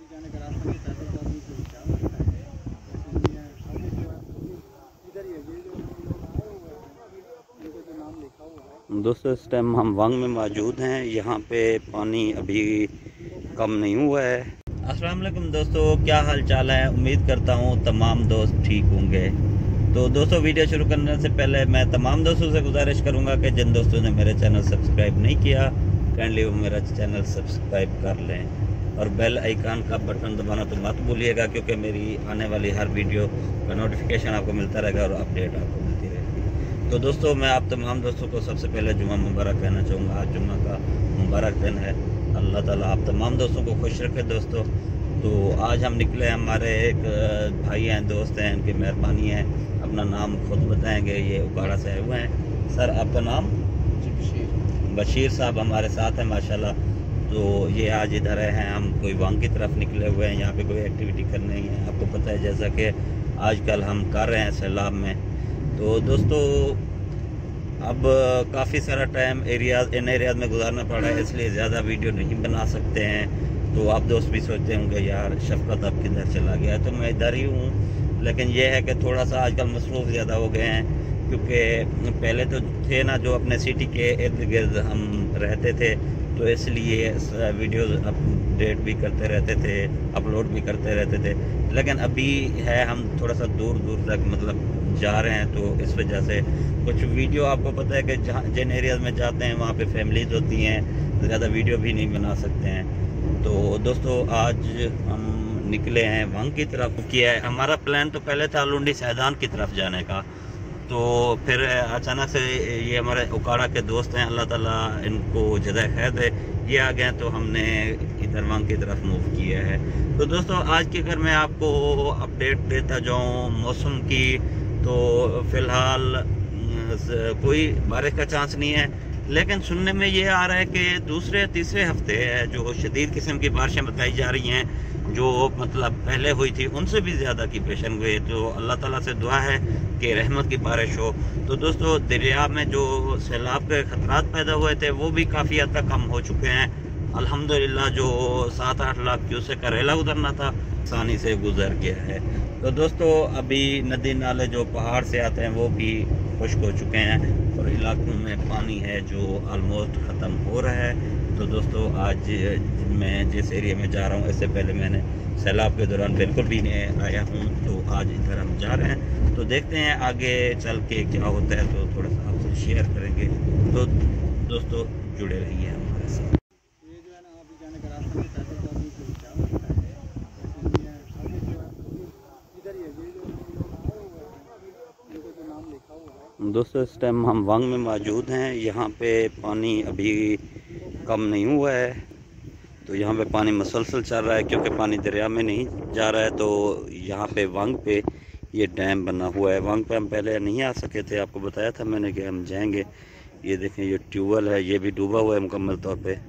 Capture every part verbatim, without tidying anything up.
जाने का रास्ता नहीं, पैदल तो आदमी को क्या लगता है। जैसे ये आगे जो है वो भी इधर ही है, ये जो लोग आए हुए हैं इनका जो नाम लिखा हुआ है। दोस्तों इस टाइम हम वांग में मौजूद हैं। यहाँ पे पानी अभी कम नहीं हुआ है। अस्सलाम वालेकुम दोस्तों, क्या हाल चाल है। उम्मीद करता हूँ तमाम दोस्त ठीक होंगे। तो दोस्तों वीडियो शुरू करने से पहले मैं तमाम दोस्तों से गुजारिश करूँगा कि जिन दोस्तों ने मेरे चैनल सब्सक्राइब नहीं किया काइंडली वो मेरा चैनल सब्सक्राइब कर लें और बेल आइकन का बटन दबाना तो मत भूलिएगा, क्योंकि मेरी आने वाली हर वीडियो का नोटिफिकेशन आपको मिलता रहेगा और अपडेट आपको मिलती रहेगी। तो दोस्तों मैं आप तमाम दोस्तों को सबसे पहले जुम्मा मुबारक कहना चाहूँगा। आज जुम्मा का मुबारक दिन है। अल्लाह ताला आप तमाम दोस्तों को खुश रखे दोस्तों। तो आज हम निकले, हमारे एक भाई हैं, दोस्त हैं, इनकी मेहरबानी है। अपना नाम खुद बताएंगे। ये उकाड़ा से आए हुए हैं। सर आपका नाम? बशीर साहब हमारे साथ हैं माशाल्लाह। तो ये आज इधर हैं, हम कोई वांग की तरफ निकले हुए हैं। यहाँ पे कोई एक्टिविटी करनी है, आपको पता है जैसा कि आजकल हम कर रहे हैं सैलाब में। तो दोस्तों अब काफ़ी सारा टाइम एरियाज इन एरियाज में गुजारना पड़ा है, इसलिए ज़्यादा वीडियो नहीं बना सकते हैं। तो आप दोस्त भी सोचते होंगे यार शफकत अब किधर चला गया। तो मैं इधर ही हूँ, लेकिन यह है कि थोड़ा सा आजकल मसरूफ़ ज़्यादा हो गए हैं, क्योंकि पहले तो थे ना जो अपने सिटी के इर्द गिर्द हम रहते थे, तो इसलिए वीडियोस अपडेट भी करते रहते थे, अपलोड भी करते रहते थे। लेकिन अभी है हम थोड़ा सा दूर दूर तक मतलब जा रहे हैं, तो इस वजह से कुछ वीडियो आपको पता है कि जहाँ जिन एरियाज़ में जाते हैं वहाँ पे फैमिलीज होती हैं, ज़्यादा वीडियो भी नहीं बना सकते हैं। तो दोस्तों आज हम निकले हैं वांग की तरफ। किया है हमारा प्लान तो पहले था लुंडी सैदान की तरफ जाने का, तो फिर अचानक से ये हमारे उकाड़ा के दोस्त हैं, अल्लाह ताला इनको जज़ाए खैर दे, ये आ गए तो हमने इधर वांग की तरफ मूव किया है। तो दोस्तों आज की अगर मैं आपको अपडेट देता जाऊँ मौसम की, तो फ़िलहाल कोई बारिश का चांस नहीं है, लेकिन सुनने में ये आ रहा है कि दूसरे तीसरे हफ्ते है जो शदीद किस्म की बारिशें बताई जा रही हैं, जो मतलब पहले हुई थी उनसे भी ज़्यादा की पेशन हुई। तो अल्लाह ताला से दुआ है कि रहमत की बारिश हो। तो दोस्तों दरिया में जो सैलाब के खतरात पैदा हुए थे वो भी काफ़ी हद तक कम हो चुके हैं अल्हम्दुलिल्लाह। जो सात आठ लाख क्यूसेक का रेला उतरना था आसानी से गुजर गया है। तो दोस्तों अभी नदी नाले जो पहाड़ से आते हैं वो भी खुश्क हो चुके हैं और इलाकों में पानी है जो आलमोस्ट ख़त्म हो रहा है। तो दोस्तों आज मैं जिस एरिया में जा रहा हूँ, इससे पहले मैंने सैलाब के दौरान बिल्कुल भी नहीं आया हूँ, तो आज इधर हम जा रहे हैं। तो देखते हैं आगे चल के क्या होता है, तो थोड़ा सा आपसे शेयर करेंगे। तो दोस्तों जुड़े रहिए हमारे साथ। ये जो है ना अभी जाने का रास्ता नहीं, पैदल तो आदमी को क्या लगता है। जैसे ये आगे जो है वो भी इधर ही है, ये जो लोग आए हुए हैं इनका जो नाम लिखा हुआ है। दोस्तों इस टाइम हम वांग में मौजूद हैं। यहाँ पे पानी अभी कम नहीं हुआ है, तो यहाँ पे पानी मसलसल चल रहा है, क्योंकि पानी दरिया में नहीं जा रहा है। तो यहाँ पे वांग पे ये डैम बना हुआ है। वांग पे हम पहले नहीं आ सके थे, आपको बताया था मैंने कि हम जाएंगे। ये देखें ये ट्यूबवेल है, ये भी डूबा हुआ है मुकम्मल तौर पे।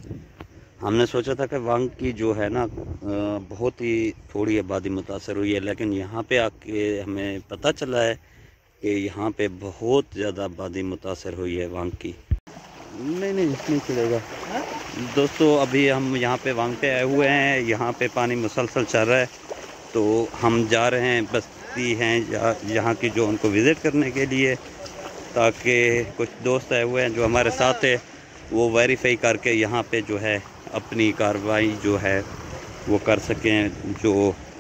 हमने सोचा था कि वांग की जो है ना बहुत ही थोड़ी आबादी मुतासर हुई है, लेकिन यहाँ पे आके हमें पता चला है कि यहाँ पे बहुत ज़्यादा आबादी मुतासर हुई है वांग की। नहीं नहीं नहीं चलेगा। दोस्तों अभी हम यहाँ पे वांग पे आए हुए हैं, यहाँ पे पानी मुसलसल चल रहा है। तो हम जा रहे हैं, बस्ती हैं यहाँ की जो उनको विज़िट करने के लिए, ताकि कुछ दोस्त आए हुए हैं जो हमारे साथ है, वो वेरीफाई करके यहाँ पे जो है अपनी कार्रवाई जो है वो कर सकें जो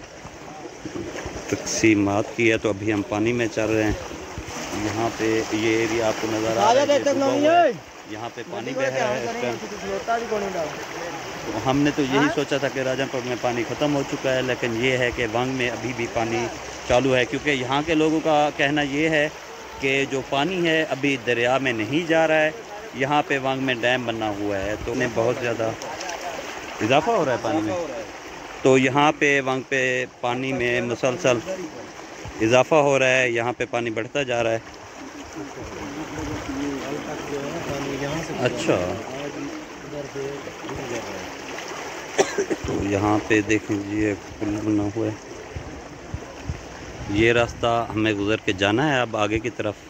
तकसीमात की है। तो अभी हम पानी में चल रहे हैं। यहाँ पे ये एरिया आपको नज़र आ रहा है, यहाँ पे पानी बह रहा है इस टाइम। तो हमने तो यही सोचा था कि राजापुर में पानी ख़त्म हो चुका है, लेकिन ये है कि वांग में अभी भी पानी चालू है, क्योंकि यहाँ के लोगों का कहना ये है कि जो पानी है अभी दरिया में नहीं जा रहा है, यहाँ पे वांग में डैम बना हुआ है, तो उन्हें बहुत ज़्यादा इजाफा हो रहा है पानी में। तो यहाँ पे वांग पे पानी में मुसलसल इजाफा हो रहा है, यहाँ पे पानी बढ़ता जा रहा है। अच्छा तो यहाँ पे देख लीजिए पुल बना हुआ है, ये रास्ता हमें गुजर के जाना है अब आगे की तरफ।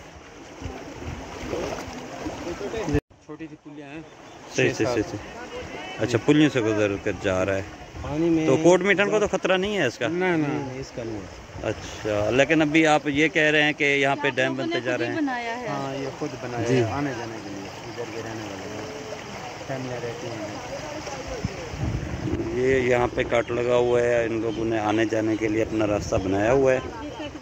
छोटी सी पुलियाँ हैं, सही सही सही सही। अच्छा पुलियों से गुजर कर जा रहा है। पानी में तो कोट मीठन को तो खतरा नहीं है इसका? ना ना इसका नहीं है। अच्छा, लेकिन अभी आप ये कह रहे हैं कि यहाँ पे डैम बनते जा रहे हैं? है। हाँ, ये खुद बनाया है आने जाने के लिए, इधर के रहने वाले फैमिली रहती हैं। ये यहाँ पे कट लगा हुआ है, इन लोगों ने आने जाने के लिए अपना रास्ता बनाया हुआ है।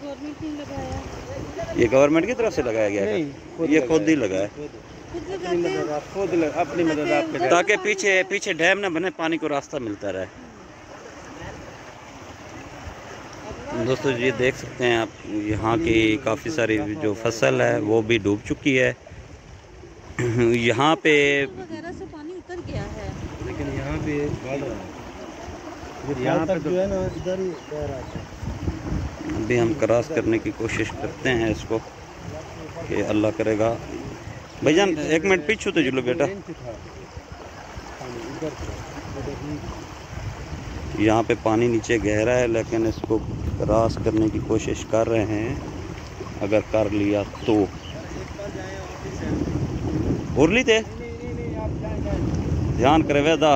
ये गवर्नमेंट की तरफ से लगाया गया है? ये खुद ही लगा है, खुद अपनी मदद आपके, ताकि पीछे पीछे डैम ना बने, पानी को रास्ता मिलता रहे। दोस्तों ये देख सकते हैं आप, यहाँ की काफ़ी सारी जो फसल है वो भी डूब चुकी है। यहाँ पे वगैरह से पानी उतर गया है, लेकिन यहाँ पे बढ़ रहा है, यहाँ पे जो है ना इधर ही बह रहा है। अभी हम क्रॉस करने की कोशिश करते हैं इसको, कि अल्लाह करेगा। भाईजान एक मिनट पीछे तो चलो बेटा। यहाँ पे पानी नीचे गहरा है, लेकिन इसको क्रॉस करने की कोशिश कर रहे हैं। अगर कर लिया तो उर्ली थे ध्यान करे वेदा।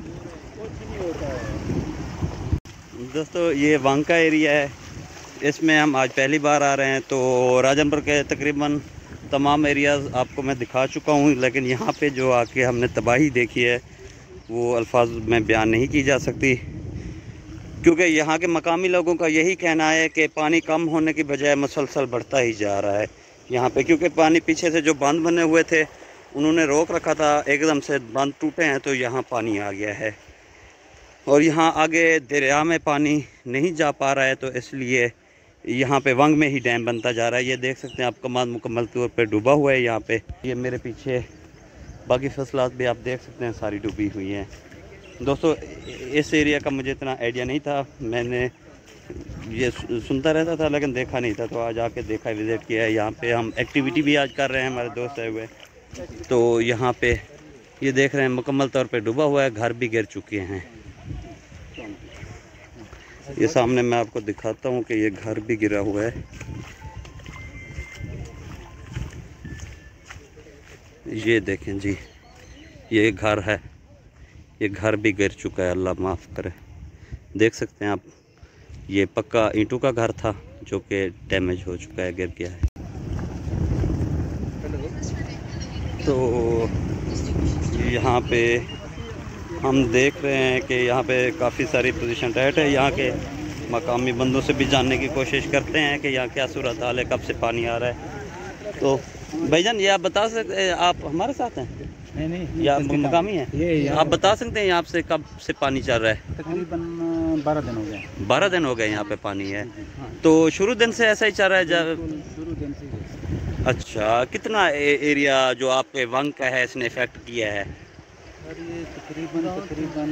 दोस्तों ये वांका एरिया है, इसमें हम आज पहली बार आ रहे हैं। तो राजनपुर के तकरीबन तमाम एरियाज़ आपको मैं दिखा चुका हूँ, लेकिन यहाँ पे जो आके हमने तबाही देखी है वो अल्फाज में बयान नहीं की जा सकती, क्योंकि यहाँ के मकामी लोगों का यही कहना है कि पानी कम होने की बजाय मुसलसल बढ़ता ही जा रहा है यहाँ पे। क्योंकि पानी पीछे से जो बांध बने हुए थे उन्होंने रोक रखा था, एकदम से बांध टूटे हैं तो यहाँ पानी आ गया है, और यहाँ आगे दरिया में पानी नहीं जा पा रहा है, तो इसलिए यहाँ पे वंग में ही डैम बनता जा रहा है। ये देख सकते हैं आप, कमाल मुकम्मल तौर पे डूबा हुआ है यहाँ पे। ये मेरे पीछे बाकी फसलात भी आप देख सकते हैं सारी डूबी हुई हैं। दोस्तों इस एरिया का मुझे इतना आइडिया नहीं था, मैंने ये सुनता रहता था लेकिन देखा नहीं था, तो आज आके देखा, विज़िट किया है। यहाँ पे हम एक्टिविटी भी आज कर रहे हैं, हमारे दोस्त आए हुए। तो यहाँ पे ये देख रहे हैं मुकम्मल तौर पे डूबा हुआ है, घर भी गिर चुके हैं। ये सामने मैं आपको दिखाता हूँ कि ये घर भी गिरा हुआ है। ये देखें जी, ये घर है, ये घर भी गिर चुका है, अल्लाह माफ़ करे। देख सकते हैं आप, ये पक्का ईंटों का घर था जो कि डैमेज हो चुका है, गिर गया है। तो यहाँ पे हम देख रहे हैं कि यहाँ पे काफ़ी सारी पोजीशन टाइट है। यहाँ के मकामी बंदों से भी जानने की कोशिश करते हैं कि यहाँ क्या सूरत हाल है, कब से पानी आ रहा है। तो भाईजान ये आप बता सकते, आप हमारे साथ हैं? नहीं नहीं, या मकामी है? ये आप बता सकते हैं यहाँ से कब से पानी चल रहा है? तकरीबन बारह दिन हो गए। बारह दिन हो गए यहाँ पे पानी है। तो शुरू दिन से ऐसा ही चल रहा है? जब शुरू दिन से। अच्छा, कितना ए, एरिया जो आपके वंग का है इसने इफेक्ट किया है? सर ये तकरीबन तकरीबन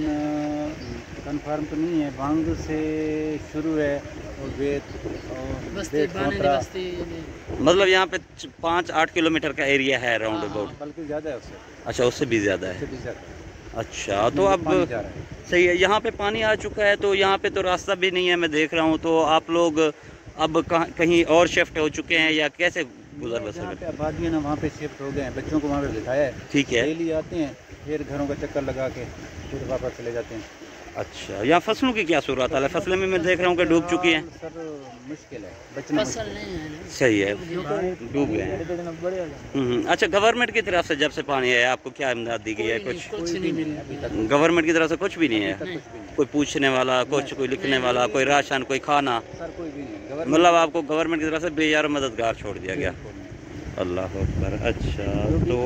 कंफर्म तो नहीं है, वांग से शुरू है और बेत और बेत कोतरा, मतलब यहाँ पे पाँच आठ किलोमीटर का एरिया है राउंड अबाउट? बल्कि ज़्यादा है उससे। अच्छा, उससे भी ज़्यादा है। उससे भी ज़्यादा। अच्छा, तो अब सही है, यहाँ पे पानी आ चुका है, तो यहाँ पे तो रास्ता भी नहीं है, मैं देख रहा हूँ। तो आप लोग अब कहाँ कहीं और शिफ्ट हो चुके हैं या कैसे गुजर बसर करते हैं? आबादी है ना, वहाँ पे शिफ्ट हो गए हैं, बच्चों को वहाँ पे बिठाया है। ठीक है, डेली आते हैं, फिर घरों का चक्कर लगा के फिर वापस चले जाते हैं। अच्छा, यहाँ फसलों की क्या सूरत हाल है? फसलें में मैं देख रहा हूँ कि डूब चुकी हैं। सर मुश्किल है, बचना फसल नहीं है। सही है, डूब गए हैं। हम्म, अच्छा, गवर्नमेंट की तरफ से जब से पानी आया आपको क्या इमदाद दी गई है? कुछ कुछ नहीं मिला अभी तक। गवर्नमेंट की तरफ से कुछ भी नहीं है? कोई पूछने वाला, कुछ कोई लिखने वाला, कोई राशन, कोई खाना? सर कोई भी नहीं, मतलब आपको गवर्नमेंट की तरफ से बेयार मददगार छोड़ दिया गया? अल्लाह अकबर। अच्छा, तो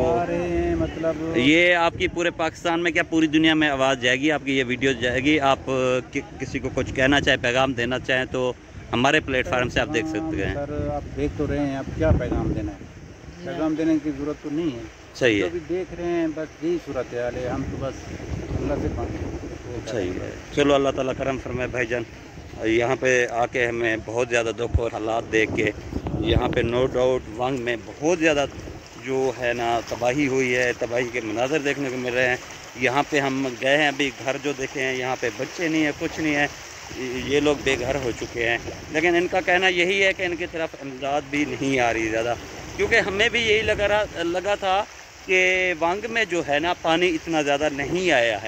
मतलब ये आपकी पूरे पाकिस्तान में, क्या पूरी दुनिया में आवाज़ जाएगी आपकी, ये वीडियो जाएगी? आप कि, किसी को कुछ कहना चाहे, पैगाम देना चाहें तो हमारे प्लेटफार्म से आप देख सकते हैं। सर आप देख तो रहे हैं, आप क्या पैगाम देना है? पैगाम देने की ज़रूरत तो नहीं है। सही है, जो भी देख रहे हैं बस यही सूरत हाल है, हम तो बस अल्लाह से मांगे। सही है, चलो अल्लाह ताला करम फरमाए। भाईजान यहाँ पे आके हमें बहुत ज़्यादा दुख और हालात देख के, यहाँ पे नो डाउट वंग में बहुत ज़्यादा जो है ना तबाही हुई है, तबाही के मनाज़र देखने को मिल रहे हैं। यहाँ पे हम गए हैं, अभी घर जो देखे हैं यहाँ पे बच्चे नहीं है, कुछ नहीं है, ये लोग बेघर हो चुके हैं। लेकिन इनका कहना यही है कि इनकी तरफ इमदाद भी नहीं आ रही ज़्यादा, क्योंकि हमें भी यही लगा रहा लगा था कि वंग में जो है ना पानी इतना ज़्यादा नहीं आया है,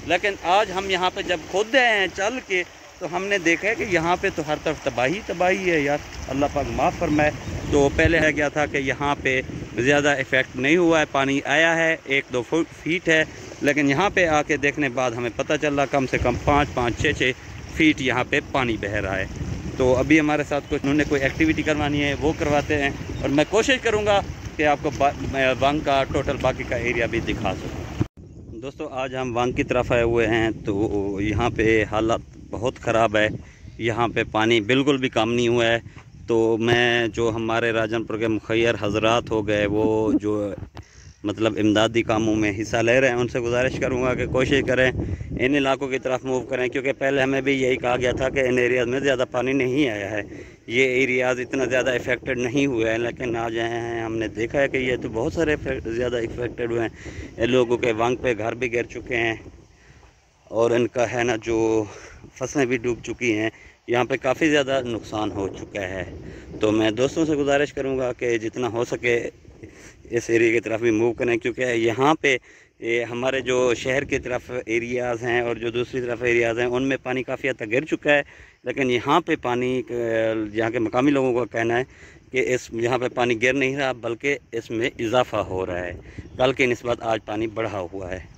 लेकिन आज हम यहाँ पे जब खुद आए हैं चल के तो हमने देखा है कि यहाँ पे तो हर तरफ तबाही तबाही है यार, अल्लाह पाक माफ़ फरमाए। तो पहले है गया था कि यहाँ पे ज़्यादा इफ़ेक्ट नहीं हुआ है, पानी आया है एक दो फुट फीट है, लेकिन यहाँ पे आके देखने बाद हमें पता चला कम से कम पाँच पाँच छः छः फीट यहाँ पे पानी बह रहा है। तो अभी हमारे साथ कुछ उन्होंने कोई एक्टिविटी करवानी है वो करवाते हैं, और मैं कोशिश करूँगा कि आपको वांग का टोटल बाकी का एरिया भी दिखा सकूँ। दोस्तों आज हम वांग की तरफ आए हुए हैं, तो यहाँ पे हालात बहुत ख़राब है, यहाँ पे पानी बिल्कुल भी कम नहीं हुआ है। तो मैं जो हमारे राजनपुर के मुखैर हजरात हो गए वो जो मतलब इमदादी कामों में हिस्सा ले रहे हैं, उनसे गुजारिश करूँगा कि कोशिश करें इन इलाकों की तरफ मूव करें, क्योंकि पहले हमें भी यही कहा गया था कि इन एरियाज़ में ज़्यादा पानी नहीं आया है, ये एरियाज़ इतना ज़्यादा इफ़ेक्टेड नहीं हुए हैं। लेकिन आज आए हैं हमने देखा है कि ये तो बहुत सारे ज़्यादा इफ़ेक्टेड हुए हैं, इन लोगों के वांग पे घर भी गिर चुके हैं और इनका है ना जो फसलें भी डूब चुकी हैं, यहाँ पे काफ़ी ज़्यादा नुकसान हो चुका है। तो मैं दोस्तों से गुजारिश करूँगा कि जितना हो सके इस एरिया की तरफ भी मूव करें, क्योंकि यहाँ पे ये हमारे जो शहर की तरफ एरियाज़ हैं और जो दूसरी तरफ एरियाज़ हैं उनमें पानी काफ़ी हद तक गिर चुका है, लेकिन यहाँ पे पानी यहाँ के मकामी लोगों का कहना है कि इस यहाँ पे पानी गिर नहीं रहा बल्कि इसमें इजाफ़ा हो रहा है, कल की निस्बत आज पानी बढ़ा हुआ है।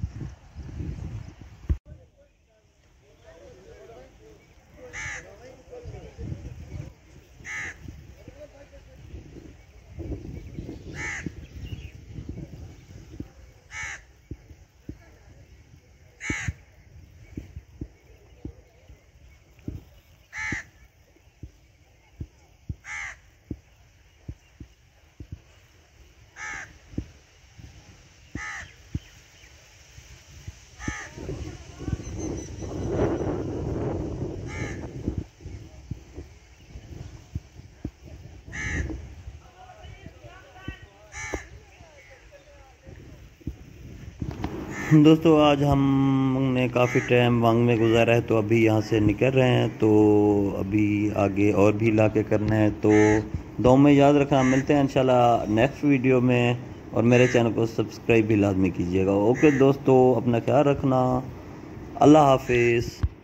दोस्तों आज हमने काफ़ी टाइम वांग में गुजारा है, तो अभी यहाँ से निकल रहे हैं, तो अभी आगे और भी इलाके करने हैं। तो दो में याद रखना, मिलते हैं इंशाल्लाह नेक्स्ट वीडियो में, और मेरे चैनल को सब्सक्राइब भी लाजमी कीजिएगा। ओके दोस्तों, अपना ख्याल रखना, अल्लाह हाफिज़।